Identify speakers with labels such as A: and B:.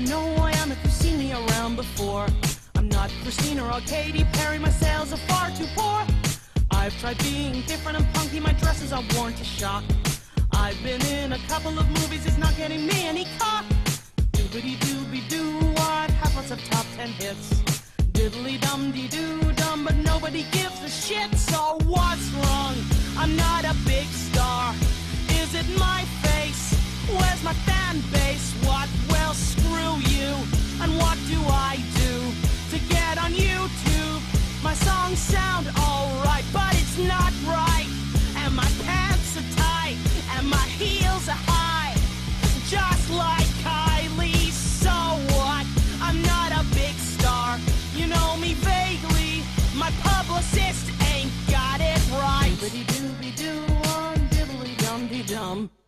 A: know who I am if you've seen me around before. I'm not Christina or Katy Perry, my sales are far too poor. I've tried being different and punky, my dresses are worn to shock. I've been in a couple of movies, it's not getting me any cock. Doobity-dooby-doo, I've had lots of top 10 hits. Diddly-dum-dee-doo-dum, but nobody gives a shit, so what's wrong? I'm not a big star. Is it my face? Where's my fan base? What? Well, screw you. And what do I do to get on YouTube? My songs sound alright, but it's not right. And my pants are tight, and my heels are high, just like Kylie. So what? I'm not a big star. You know me vaguely. My publicist ain't got it right. Dibbity-dooby-doo, diddly-dum-dee-dum.